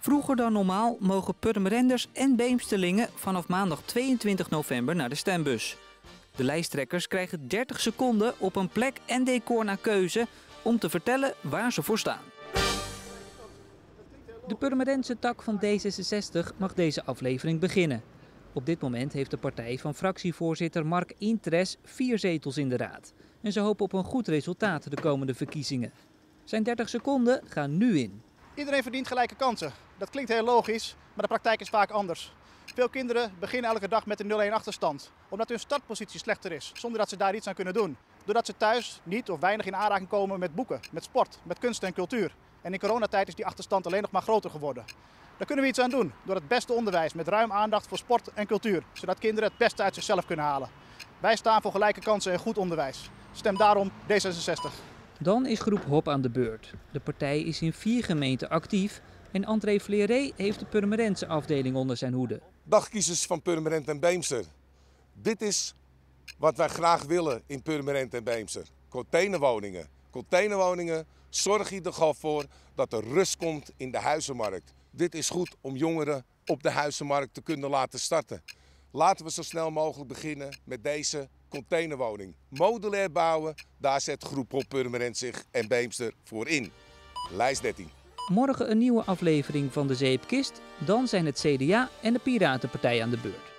Vroeger dan normaal mogen Purmerenders en Beemsterlingen vanaf maandag 22 november naar de stembus. De lijsttrekkers krijgen 30 seconden op een plek en decor naar keuze om te vertellen waar ze voor staan. De Purmerendse tak van D66 mag deze aflevering beginnen. Op dit moment heeft de partij van fractievoorzitter Mark Intres 4 zetels in de raad. En ze hopen op een goed resultaat de komende verkiezingen. Zijn 30 seconden gaan nu in. Iedereen verdient gelijke kansen. Dat klinkt heel logisch, maar de praktijk is vaak anders. Veel kinderen beginnen elke dag met een 0-1 achterstand, omdat hun startpositie slechter is, zonder dat ze daar iets aan kunnen doen. Doordat ze thuis niet of weinig in aanraking komen met boeken, met sport, met kunst en cultuur. En in coronatijd is die achterstand alleen nog maar groter geworden. Daar kunnen we iets aan doen, door het beste onderwijs met ruim aandacht voor sport en cultuur, zodat kinderen het beste uit zichzelf kunnen halen. Wij staan voor gelijke kansen en goed onderwijs. Stem daarom D66. Dan is groep Hop aan de beurt. De partij is in 4 gemeenten actief en André Vleré heeft de Purmerendse afdeling onder zijn hoede. Dag kiezers van Purmerend en Beemster. Dit is wat wij graag willen in Purmerend en Beemster. Containerwoningen. Containerwoningen zorgen er gewoon voor dat er rust komt in de huizenmarkt. Dit is goed om jongeren op de huizenmarkt te kunnen laten starten. Laten we zo snel mogelijk beginnen met deze containerwoning. Modulair bouwen, daar zet groep Hop Purmerend zich en Beemster voor in. Lijst 13. Morgen een nieuwe aflevering van de Zeepkist. Dan zijn het CDA en de Piratenpartij aan de beurt.